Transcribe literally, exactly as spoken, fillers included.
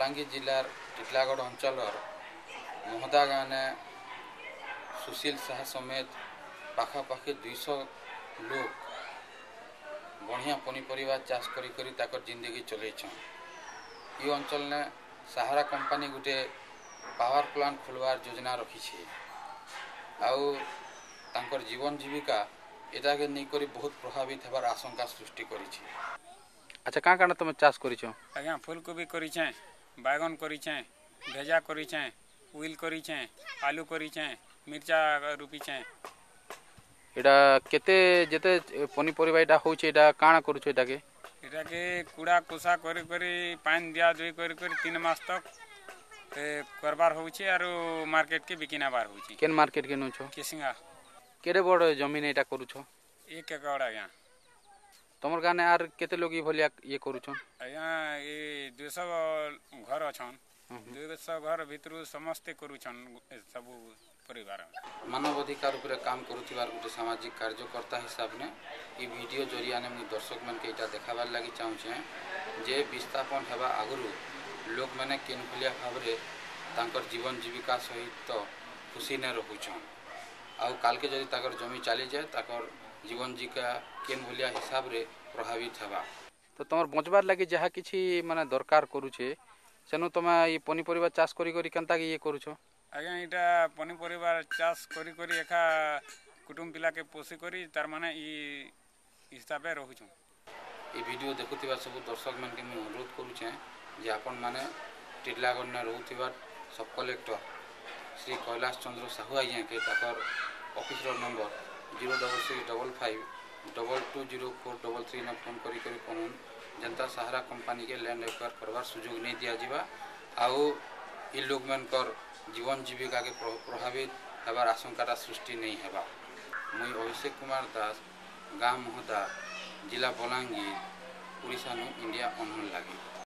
बलांगीर जिलार टिटलागढ़ अंचल महदा गाँव ने सुशील साहा समेत पाखापाखि दुईश लोग बढ़िया पनीपरिया चाष करी करी ताकर जिंदगी चलैछन। ये अंचल ने सहारा कंपनी गुटे पावर प्लांट खोलवार योजना रखी आउ तांकर जीवन जीविका एटा के नहीं करी बहुत प्रभावित होबार आशंका सृष्टि करी। अच्छा कहाँ कहाँ तुम चाष करिछ? आज्ञा फूलकोबी करिछे, बैगन करिछे, भेजा करिछे, उइल करिछे, आलू करिछे, मिर्चा रोपिछे। एटा केते जेते पनीपरिया एटा होचे एटा काना करूछ एटा के? एटा के कूड़ा कोसा करी करी पानी दिया दुई करी करी तीन मास तक ते करबार होचे आरो मार्केट के बिकिना बार होचे। केन मार्केट के नुछो? किसिंगा। केरे बड़ जमीन एटा करूछ? एक एकड़ आज्ञा। तमर गाने आर केते लोग भलिया ये करूछन? आज्ञा ये दो सौ घर अछन। दो सौ घर भितरु समस्ते करूछन सब परिवार। मानव अधिकार उपरे काम करुथिबार गोटे सामाजिक कार्यकर्ता हिसाब ने ये वीडियो जरिया ने मुझे दर्शक मन के इटा देखाबार लगी चाहूचे जे विस्थापन हेबा आगुरु लोक मैंने केन भलिया भावरे तांकर जीवन जीविका सहित खुशी ने रहुछन आउ काल के जदि ताकर जमी चली जाए ताकर जीवन जीविका केन भलिया हिसाब रे प्रभावित हेबा। तो तमर बचबार लगी जहा किछि माने दरकार करूछे सेनु तमे ये पनीपरिया चाष करी करी केनता के ये करूछ? आज्ञा इटा पनीपरिया चाष करी करी एका कुटुंब पिला के पोषी करी तार माने ई हिसाबे रहुछु। ये वीडियो देखुथिबा सब दर्शक मन के मैं अनुरोध करूछे जे आपन माने टिटलागढ़ ने रहउथिबा सब कलेक्टर श्री कैलाश चंद्र साहू आज्ञा के ताकर ऑफिस रो number zero double six double five double two zero four double three ने फोन करी करी कहून जनता सहारा कंपनी के लैंड एक्वायर करवार सुजोग नहीं दिया जिबा आउ इ लोग मनकर जीवन जीविका के प्रभावित होबार आशंका सृष्टि नहीं हेबा। मुई अभिषेक कुमार दास गाँव महदा जिला बलांगीर उड़ीसा नु इंडिया अनहर्ड लागी।